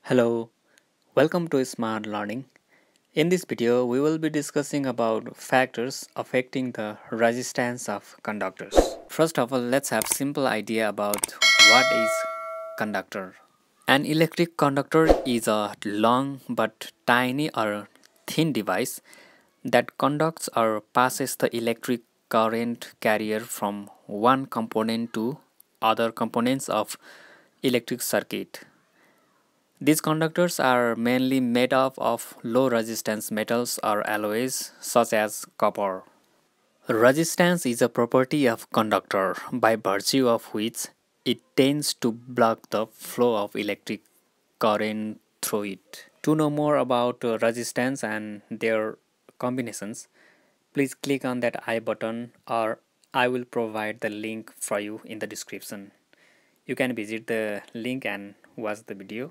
Hello, welcome to Smart Learning. In this video, we will be discussing about factors affecting the resistance of conductors. First of all, let's have simple idea about what is conductor. An electric conductor is a long but tiny or thin device that conducts or passes the electric current carrier from one component to other components of electric circuit. These conductors are mainly made up of low resistance metals or alloys such as copper. Resistance is a property of conductor by virtue of which it tends to block the flow of electric current through it. To know more about resistance and their combinations, please click on that I button or I will provide the link for you in the description. You can visit the link and watch the video.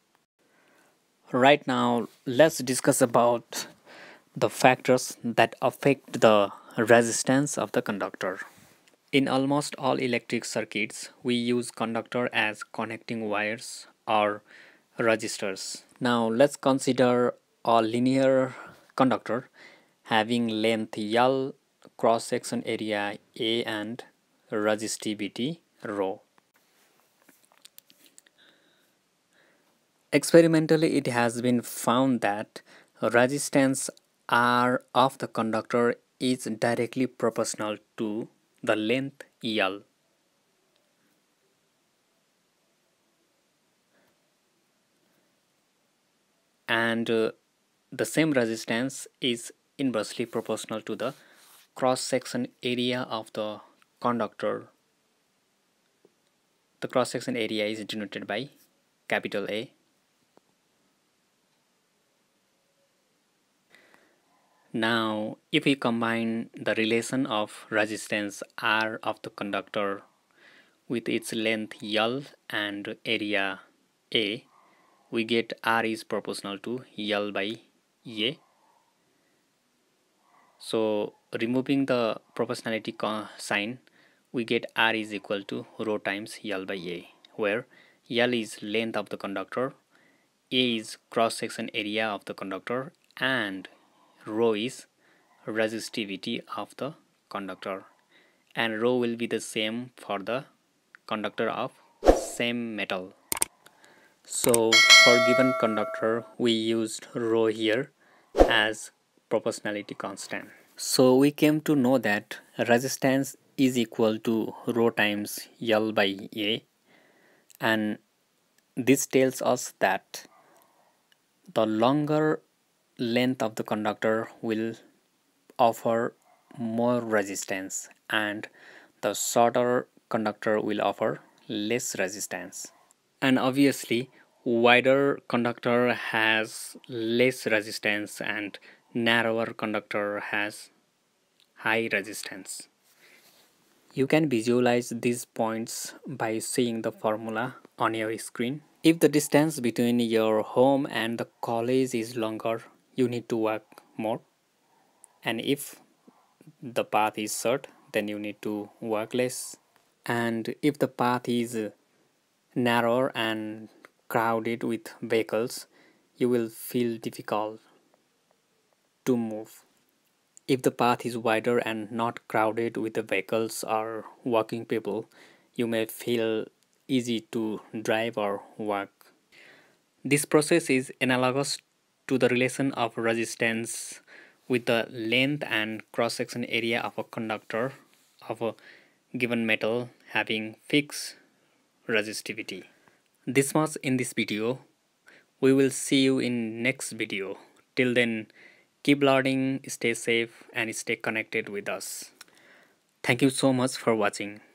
Right now, let's discuss about the factors that affect the resistance of the conductor. In almost all electric circuits, we use conductor as connecting wires or resistors. Now, let's consider a linear conductor having length L, cross-section area A and resistivity ρ. Experimentally, it has been found that resistance R of the conductor is directly proportional to the length L. And the same resistance is inversely proportional to the cross-section area of the conductor. The cross-section area is denoted by capital A. Now, if we combine the relation of resistance R of the conductor with its length L and area A, we get R is proportional to L by A. So, removing the proportionality sign, we get R is equal to ρ times L by A, where L is length of the conductor, A is cross-section area of the conductor, and ρ is resistivity of the conductor, and ρ will be the same for the conductor of same metal. So for given conductor we used ρ here as proportionality constant. So we came to know that resistance is equal to ρ times L by A, and this tells us that the longer length of the conductor will offer more resistance and the shorter conductor will offer less resistance. And obviously wider conductor has less resistance and narrower conductor has high resistance. You can visualize these points by seeing the formula on your screen. If the distance between your home and the college is longer, you need to walk more. And if the path is short, then you need to walk less. And if the path is narrower and crowded with vehicles, you will feel difficult to move. If the path is wider and not crowded with the vehicles or walking people, you may feel easy to drive or walk. This process is analogous to the relation of resistance with the length and cross-section area of a conductor of a given metal having fixed resistivity. This much in this video. We will see you in next video. Till then, keep learning, stay safe and stay connected with us. Thank you so much for watching.